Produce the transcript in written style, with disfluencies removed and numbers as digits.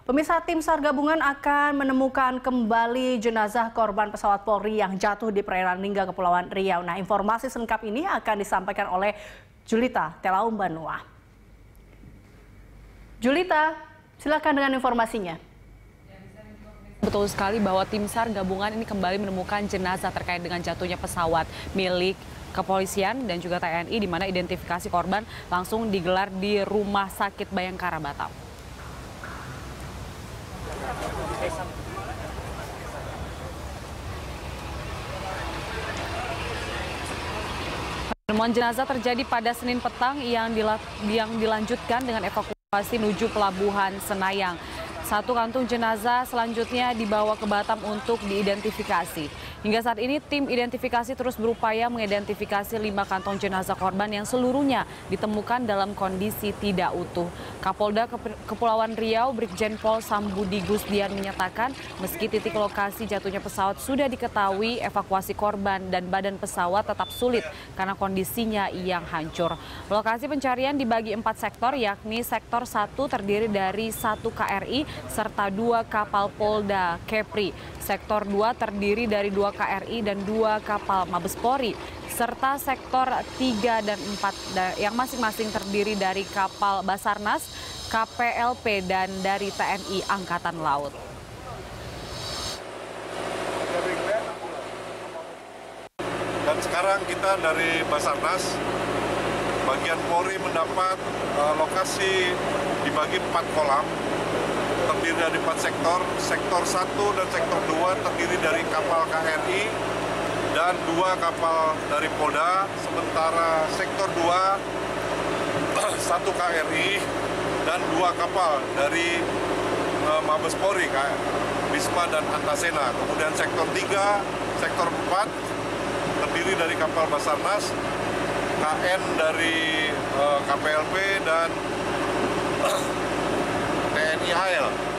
Pemirsa, tim SAR gabungan akan menemukan kembali jenazah korban pesawat Polri yang jatuh di perairan Lingga, Kepulauan Riau. Nah, informasi selengkap ini akan disampaikan oleh Julita Telaum Banua. Julita, silakan dengan informasinya. Betul sekali bahwa tim SAR gabungan ini kembali menemukan jenazah terkait dengan jatuhnya pesawat milik kepolisian dan juga TNI, di mana identifikasi korban langsung digelar di Rumah Sakit Bayangkara, Batam. Penemuan jenazah terjadi pada Senin petang yang dilanjutkan dengan evakuasi menuju Pelabuhan Senayang. Satu kantung jenazah selanjutnya dibawa ke Batam untuk diidentifikasi. Hingga saat ini tim identifikasi terus berupaya mengidentifikasi 5 kantong jenazah korban yang seluruhnya ditemukan dalam kondisi tidak utuh. Kapolda Kepulauan Riau Brigjen Pol Sambudi Gusdian menyatakan meski titik lokasi jatuhnya pesawat sudah diketahui, evakuasi korban dan badan pesawat tetap sulit karena kondisinya yang hancur. Lokasi pencarian dibagi 4 sektor, yakni sektor 1 terdiri dari 1 KRI serta 2 kapal Polda Kepri. Sektor 2 terdiri dari 2 KRI dan 2 kapal Mabes Polri, serta sektor 3 dan 4 yang masing-masing terdiri dari kapal Basarnas, KPLP, dan dari TNI Angkatan Laut. Dan sekarang kita dari Basarnas, bagian Polri mendapat lokasi dibagi 4 kolam, terdiri dari 4 sektor. Sektor 1 dan sektor 2 terdiri dari kapal KRI dan 2 kapal dari Polda. Sementara sektor 2, 1 KRI dan 2 kapal dari Mabes Polri, Wisma dan Antasena. Kemudian sektor 3, sektor 4 terdiri dari kapal Basarnas, KN dari KPLP dan TNI AL.